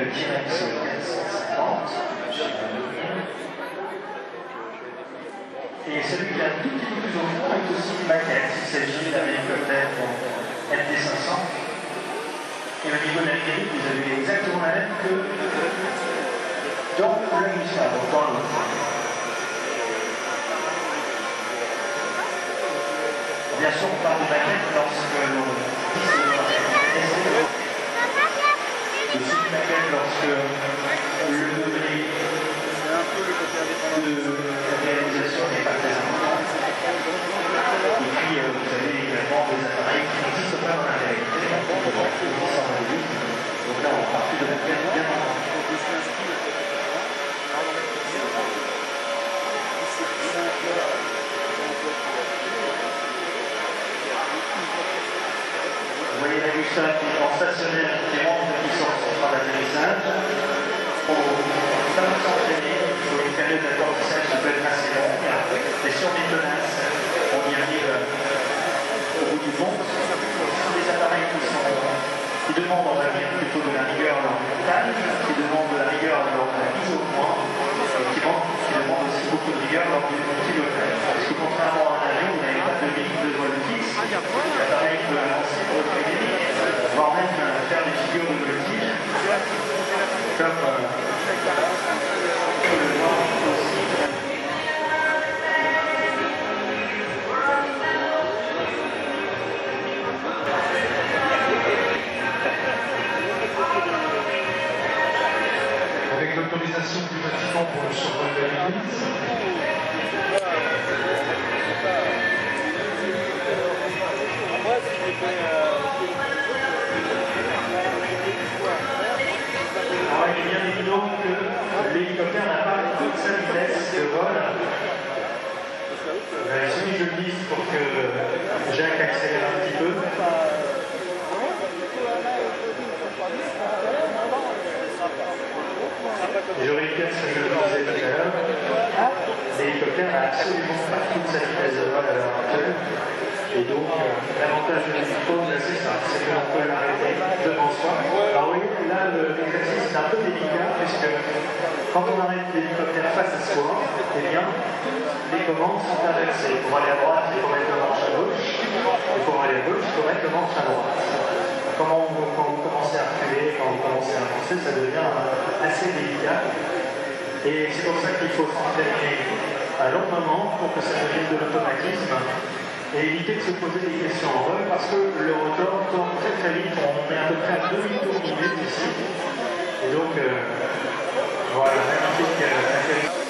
T-Rex 450. Et celui qui est un tout petit peu plus au fond est aussi une maquette. Il s'agit d'un hélicoptère MD500. Et au niveau de la grille, vous avez exactement la même que dans l'hémisphère, donc dans l'autre. Bien sûr, on parle de maquette lorsque l'on de sous-maquette lorsque le degré de réalisation n'est pas très important. Et puis, vous avez également des appareils qui n'existent pas dans la réalité. Donc là, on part plus de la maquette bien entendu. Vous voyez la Gustave qui est en stationnaire qui monte et qui sort son train d'atterrissage. Pour savoir s'entraîner, il faut une période d'apprentissage qui peut être assez longue. Et sur les menaces, on y arrive au bout du compte. Ce sont des appareils qui demandent, on va dire, plutôt de la rigueur lors du montage, qui demandent de la rigueur lors de la mise au point, et qui demandent aussi beaucoup de rigueur lors du pilotage. Parce que contrairement à un avion, vous n'avez pas de ligne de vol fixe. L'appareil peut lancer pour reculer, voire même faire des figures de voltige, comme le voir aussi. Avec l'autorisation du Vatican pour le survol de l'Église. Alors, il est bien évident que l'hélicoptère n'a pas toute sa vitesse de vol. Si je le dis pour que Jacques accélère un petit peu. Je répète ce que je disais tout à l'heure. L'hélicoptère n'a absolument pas toute sa vitesse de vol à l'heure actuelle. Et donc, l'avantage de l'hélicoptère, c'est ça, c'est qu'on peut l'arrêter devant soi. Alors oui, là, l'exercice est un peu délicat, puisque quand on arrête l'hélicoptère face à soi, eh bien, les commandes sont inversées. Pour aller à droite, il faut mettre le manche à gauche, et pour aller à gauche, il faut mettre le manche à droite. Quand vous commencez à reculer, quand vous commencez à avancer, ça devient assez délicat. Et c'est pour ça qu'il faut s'entraîner à long moment pour que ça devienne de l'automatisme et éviter de se poser des questions en vol parce que le rotor tourne très très vite. On est à peu près à 2 tours minute ici. Et donc, voilà, magnifique atterrissage.